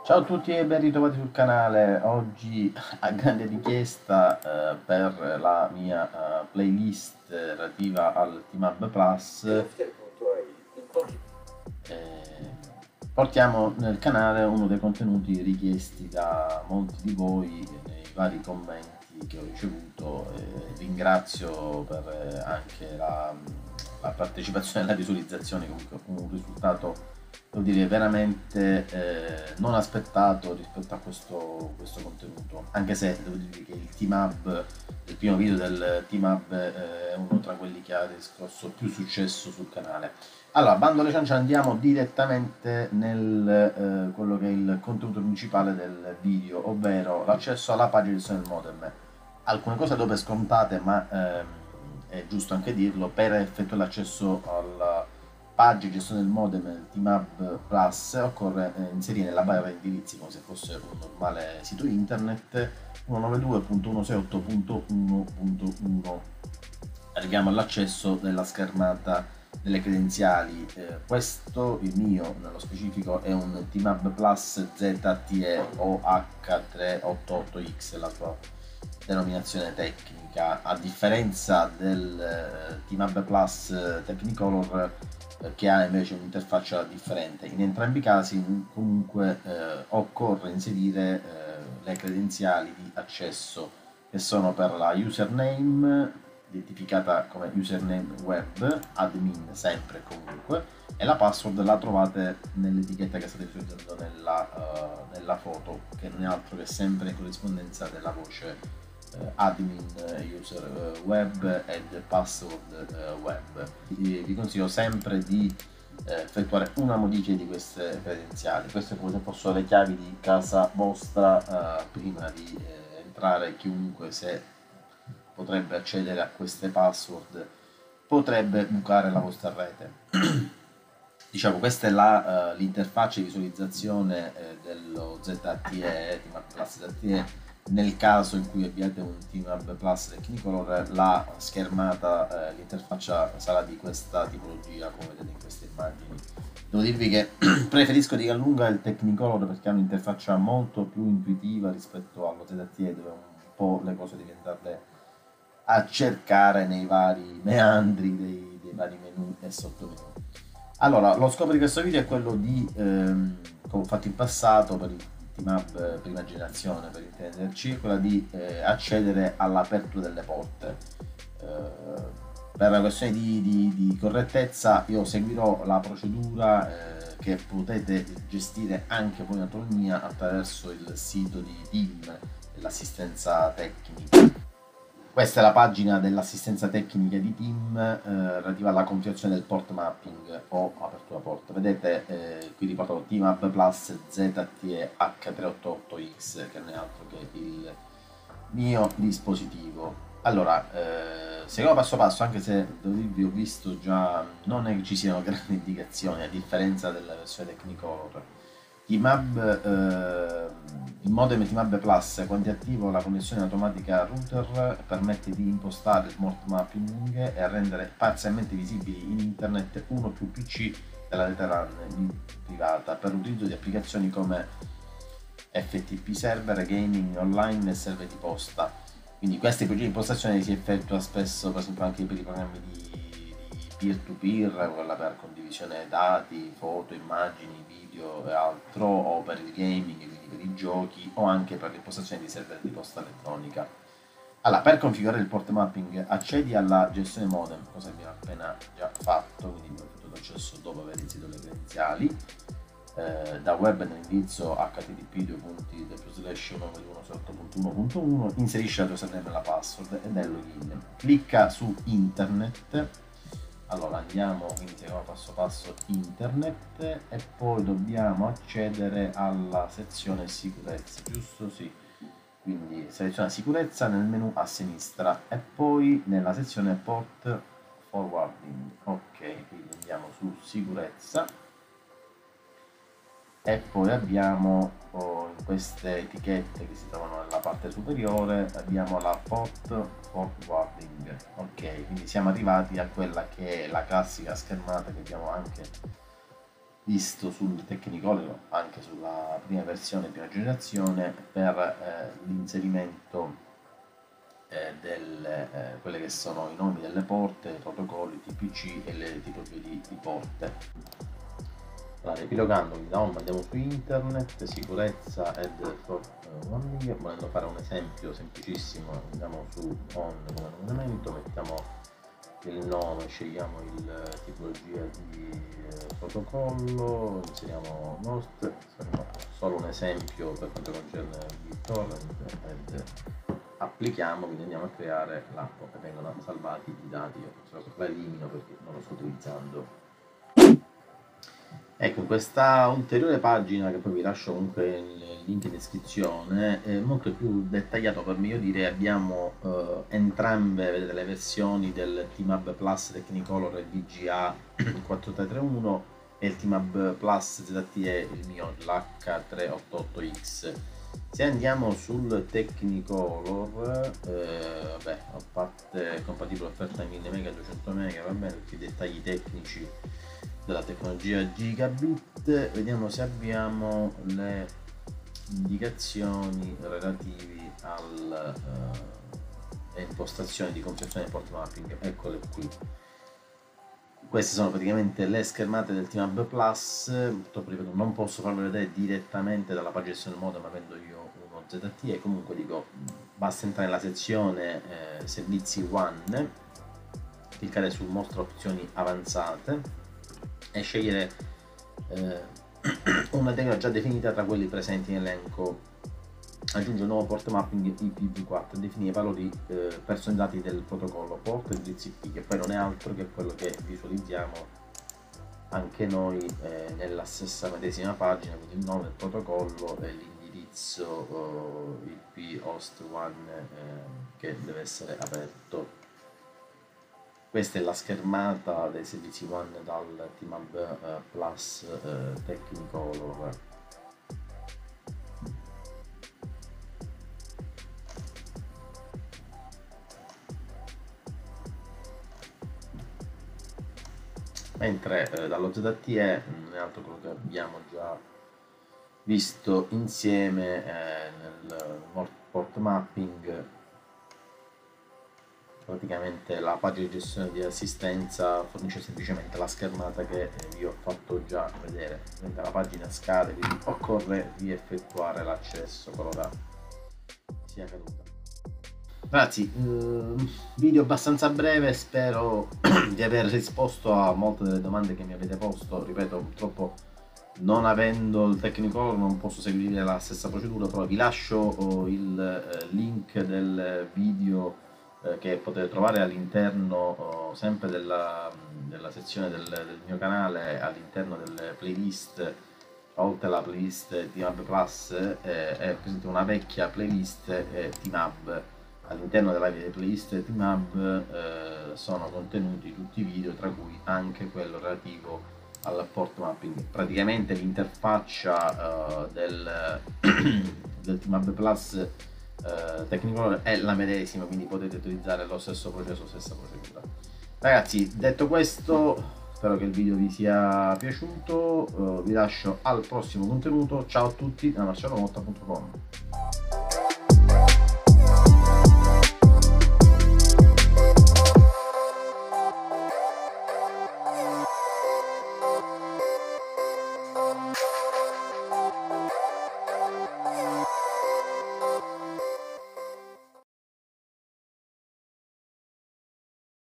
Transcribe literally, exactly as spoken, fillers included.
Ciao a tutti e ben ritrovati sul canale. Oggi a grande richiesta eh, per la mia eh, playlist relativa al Team Up Plus eh, portiamo nel canale uno dei contenuti richiesti da molti di voi nei vari commenti che ho ricevuto. Eh, ringrazio per eh, anche la, la partecipazione e la visualizzazione, comunque un risultato devo dire veramente eh, non aspettato rispetto a questo, questo contenuto, anche se devo dire che il Team Hub, il primo video del Team Hub eh, è uno tra quelli che ha riscosso più successo sul canale. Allora, bando alle ciance, andiamo direttamente nel eh, quello che è il contenuto principale del video, ovvero l'accesso alla pagina di gestione del modem. Alcune cose dopo scontate, ma ehm, è giusto anche dirlo: per effettuare l'accesso alla pagina di gestione del modem del Team Hub Plus occorre eh, inserire nella barra di indirizzi, come se fosse un normale sito internet, centonovantadue punto centosessantotto punto uno punto uno. Arriviamo all'accesso della schermata delle credenziali. Eh, questo, il mio nello specifico, è un Team Hub Plus Z T E o H trecentottantotto X, la sua denominazione tecnica, a differenza del eh, Team Hub Plus eh, Technicolor, eh, che ha invece un'interfaccia differente. In entrambi i casi comunque eh, occorre inserire eh, le credenziali di accesso, che sono per la username, identificata come username web, admin sempre e comunque, e la password la trovate nell'etichetta che state visualizzando nella, uh, nella foto, che non è altro che sempre in corrispondenza della voce uh, admin user uh, web ed password uh, web. Vi, vi consiglio sempre di uh, effettuare una modifica di queste credenziali. Queste come se fossero le chiavi di casa vostra uh, prima di uh, entrare. Chiunque, se potrebbe accedere a queste password, potrebbe bucare la vostra rete. Diciamo, questa è la, uh, l'interfaccia di visualizzazione eh, dello Z T E, Team Hub Plus Z T E. Nel caso in cui abbiate un Team Hub Plus Technicolor, la schermata, eh, l'interfaccia sarà di questa tipologia, come vedete in queste immagini. Devo dirvi che preferisco di gran lunga il Technicolor, perché ha un'interfaccia molto più intuitiva rispetto allo Z T E, dove un po' le cose devi andarle a cercare nei vari meandri dei, dei vari menu e sottomenu. Allora, lo scopo di questo video è quello di, ehm, come ho fatto in passato per il Team Hub prima generazione, per intenderci, quella di eh, accedere all'apertura delle porte. Eh, per una questione di, di, di correttezza io seguirò la procedura eh, che potete gestire anche voi in autonomia attraverso il sito di Team, dell'assistenza tecnica. Questa è la pagina dell'assistenza tecnica di Team eh, relativa alla configurazione del port mapping o apertura port. Vedete eh, qui riportato Team Hub Plus Z T E H trecentottantotto X, che non è altro che il mio dispositivo. Allora, eh, seguiamo passo passo, anche se devo dirvi, ho visto già, non è che ci siano grandi indicazioni, a differenza della versione Technicolor. Team Hub, eh, il modem Team Hub Plus, quando è attivo la connessione automatica router, permette di impostare smart mapping e a rendere parzialmente visibili in internet uno o più P C della rete LAN privata per l'utilizzo di applicazioni come F T P server, gaming online e server di posta. Quindi questa tipologia di impostazione si effettua spesso, per esempio, anche per i programmi di peer-to-peer, quella per condivisione dati, foto, immagini, video e altro, o per il gaming, quindi per i giochi, o anche per l'impostazione di server di posta elettronica. Allora, per configurare il port mapping, accedi alla gestione modem, cosa che abbiamo appena già fatto, quindi ho fatto l'accesso dopo aver inserito le credenziali. Eh, da web nell'indirizzo h t t p due punti slash centonovantadue punto uno punto uno, inserisci la tua username e la password ed è login. Clicca su internet. Allora andiamo, quindi seguiamo passo passo internet, e poi dobbiamo accedere alla sezione sicurezza, giusto? Sì. Quindi seleziona sicurezza nel menu a sinistra e poi nella sezione port forwarding. Ok, quindi andiamo su sicurezza e poi abbiamo oh, in queste etichette che si trovano nella parte superiore abbiamo la port forwarding. Ok, quindi siamo arrivati a quella che è la classica schermata che abbiamo anche visto sul Technicolor, anche sulla prima versione, prima generazione, per eh, l'inserimento eh, delle eh, quelle che sono i nomi delle porte, i protocolli T P C e le tipologie di, di porte. Allora, riepilogando, da home andiamo su internet, sicurezza ed for one year, volendo fare un esempio semplicissimo andiamo su on come nominamento, mettiamo il nome, scegliamo il tipologia di eh, protocollo, inseriamo Nost, solo un esempio per quanto concerne BitTorrent ed applichiamo, quindi andiamo a creare l'app e vengono salvati i dati. Io la elimino perché non lo sto utilizzando. Ecco, in questa ulteriore pagina, che poi vi lascio comunque il link in descrizione, è molto più dettagliato, per meglio dire, abbiamo eh, entrambe, vedete, le versioni del TeamHub Plus Technicolor e V G A quattro tre tre uno e il TeamHub Plus Z T E, il mio, l'H tre otto otto X. Se andiamo sul Technicolor, eh, vabbè, a parte compatibile offerta mille mega, duecento mega, va bene, tutti i dettagli tecnici della tecnologia gigabit. Vediamo se abbiamo le indicazioni relative alle uh, impostazioni di configurazione del port mapping. Eccole qui. Queste sono praticamente le schermate del TeamHub Plus. Purtroppo, ripeto, non posso farlo vedere direttamente dalla pagina del modem, avendo io uno Z T E. Comunque dico, basta entrare nella sezione eh, servizi One, cliccare su mostra opzioni avanzate e scegliere eh, una tecnologia già definita tra quelli presenti nell'elenco. Aggiunge un nuovo port mapping I P v quattro e definire i valori eh, personalizzati del protocollo port e indirizzi I P, che poi non è altro che quello che visualizziamo anche noi eh, nella stessa medesima pagina, quindi il nome del protocollo e l'indirizzo eh, I P host one eh, che deve essere aperto. Questa è la schermata dei servizi One dal TeamHub uh, Plus uh, Technicolor. Mentre eh, dallo Z T E non è altro quello che abbiamo già visto insieme eh, nel port mapping. Praticamente la pagina di gestione di assistenza fornisce semplicemente la schermata che vi ho fatto già vedere. La pagina scade, quindi occorre rieffettuare l'accesso qualora sia caduta. Ragazzi, eh, video abbastanza breve, spero di aver risposto a molte delle domande che mi avete posto. Ripeto, purtroppo non avendo il Technicolor non posso seguire la stessa procedura, però vi lascio oh, il eh, link del video che potete trovare all'interno oh, sempre della, della sezione del, del mio canale, all'interno delle playlist. Oltre alla playlist TeamHub Plus eh, è presente una vecchia playlist eh, TeamHub. All'interno della playlist TeamHub eh, sono contenuti tutti i video, tra cui anche quello relativo al port mapping. Praticamente l'interfaccia uh, del, del TeamHub Plus Uh, Technicolor è la medesima, quindi potete utilizzare lo stesso processo, stessa procedura. Ragazzi, detto questo, spero che il video vi sia piaciuto, uh, vi lascio al prossimo contenuto. Ciao a tutti da marcellomotta punto com.